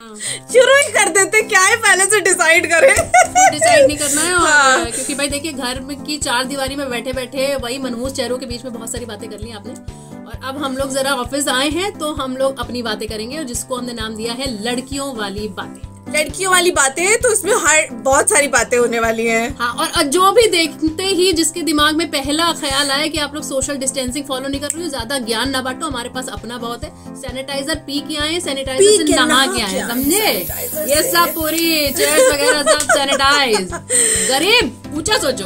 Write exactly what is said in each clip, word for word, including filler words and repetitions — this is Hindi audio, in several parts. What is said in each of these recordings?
शुरू ही कर देते, क्या है पहले से डिसाइड करें। डिसाइड नहीं करना है और हाँ। क्योंकि भाई देखिए घर की चार दीवारी में बैठे बैठे वही मनहूस चेहरों के बीच में बहुत सारी बातें कर ली आपने, और अब हम लोग जरा ऑफिस आए हैं तो हम लोग अपनी बातें करेंगे, और जिसको हमने नाम दिया है लड़कियों वाली बातें। लड़कियों वाली बातें, तो इसमें हर बहुत सारी बातें होने वाली हैं। हाँ, और जो भी देखते ही जिसके दिमाग में पहला ख्याल आया कि आप लोग सोशल डिस्टेंसिंग फॉलो नहीं कर रहे हो, ज्यादा ज्ञान ना बांटो, हमारे पास अपना बहुत है। सैनिटाइजर पी के आए, सैनिटाइजर से नहा के आए, समझे? ये सब पूरी चेयर्स वगैरह सब सैनिटाइज। गरीब ऊंचा सोचो।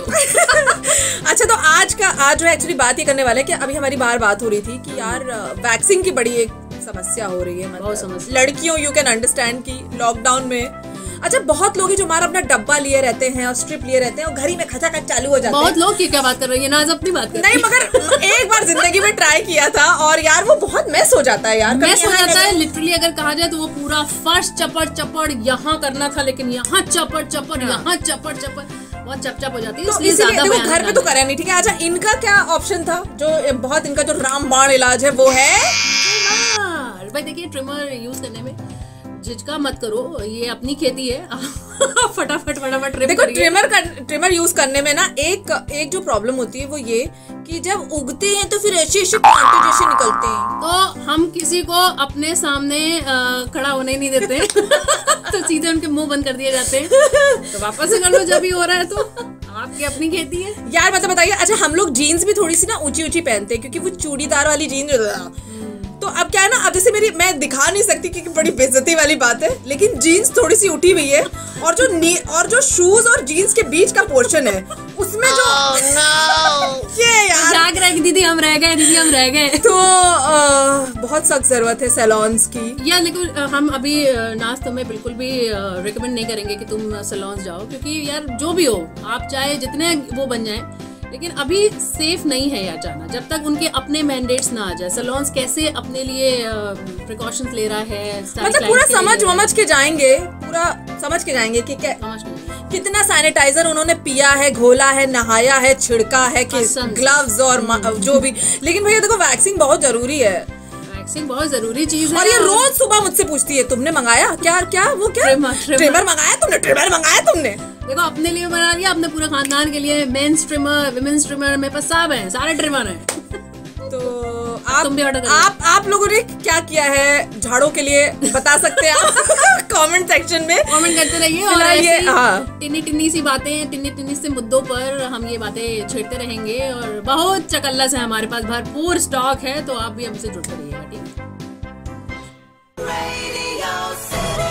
अच्छा, तो आज का आज जो एक्चुअली बात ये करने वाले हैं कि अभी हमारी बाहर बात हो रही थी कि यार वैक्सीन की बड़ी एक समस्या हो रही है, बहुत समस्या। लड़कियों यू कैन अंडरस्टैंड की लॉकडाउन में अच्छा बहुत लोग जो हमारा अपना डब्बा लिए रहते हैं और स्ट्रिप लिए रहते हैं और घर ही में खचाखच चालू हो जाते हैं। बहुत लोग की क्या बात कर रही है ना, आज अपनी बात कर नहीं, मगर एक बार जिंदगी में ट्राई किया था और यार वो बहुत मेस हो जाता है यार, मेस हो जाता है लिटरली। अगर कहा जाए तो वो पूरा फर्श चपड़ चपड़ यहाँ करना था, लेकिन यहाँ चपड़ चपड़, यहाँ चपड़ चपड़, बहुत चपचप हो जाती है। तो इसलिए देखो घर पे तो करा नहीं, ठीक है। अच्छा, इनका क्या ऑप्शन था जो बहुत इनका जो रामबाण इलाज है वो है ट्रिमर। भाई देखिए ट्रिमर यूज करने में झिझका मत करो, ये अपनी खेती है। फटाफट फटाफट ट्रिम देखो ट्रिमर कर, ट्रिमर यूज करने में ना एक एक जो प्रॉब्लम होती है वो ये कि जब उगते हैं तो फिर ऐसे ऐसे कांटे जैसे निकलते हैं, तो हम किसी को अपने सामने खड़ा होने ही नहीं देते। तो सीधे उनके मुंह बंद कर दिए जाते हैं। तो वापस से कर लो जब भी हो रहा है, तो आपकी अपनी खेती है यार। मतलब बताइए, अच्छा हम लोग जीन्स भी थोड़ी सी ना ऊंची ऊंची पहनते हैं क्योंकि वो चूड़ीदार वाली जीन्स, तो अब क्या है ना, अब जैसे मेरी मैं दिखा नहीं सकती क्योंकि बड़ी बेइज्जती वाली बात है, लेकिन जीन्स थोड़ी सी उठी हुई है और जो नी और जो शूज और जीन्स के बीच का पोर्शन है उसमें जो oh, no. ये यार जाग रहे दीदी हम रह गए, दीदी हम रह गए। तो आ, बहुत सख्त जरूरत है सैलून्स की। या लेकिन हम अभी नाज तुम्हें बिल्कुल भी रिकमेंड नहीं करेंगे कि तुम सैलून्स जाओ, क्योंकि यार जो भी हो आप चाहे जितने वो बन जाए, लेकिन अभी सेफ नहीं है यार जाना जब तक उनके अपने मैंडेट्स ना आ जाए। सैलून्स कैसे अपने लिए प्रिकॉशंस ले रहा है, मतलब पूरा समझ वमझ के जाएंगे, पूरा समझ के जाएंगे कि क्या कितना सैनिटाइजर उन्होंने पिया है, घोला है, नहाया है, छिड़का है, ग्लव्स और जो भी। लेकिन भैया देखो वैक्सीन बहुत जरूरी है, वैक्सीन बहुत जरूरी चीज है। और ये रोज सुबह मुझसे पूछती है तुमने मंगाया क्या क्या वो क्या ट्रिमर मंगाया तुमने, ट्रिमर मंगाया तुमने। देखो अपने लिए बना लिया, अपने पूरे खानदान के लिए। मेंस ट्रिमर, विमेंस ट्रिमर, मेरे पास सब है, सारे ट्रिमर हैं। तो आप तुम भी ऑर्डर आप आप लोगों ने क्या किया है झाड़ों के लिए बता सकते हैं आप कमेंट सेक्शन में कमेंट करते रहिए। और ऐसी हाँ। टिन्नी टिन्नी सी बातें, टिन्नी टिन्नी से मुद्दों पर हम ये बातें छेड़ते रहेंगे, और बहुत चकल्लस है हमारे पास, भरपूर स्टॉक है, तो आप भी हमसे जुड़ते रहिएगा, ठीक है।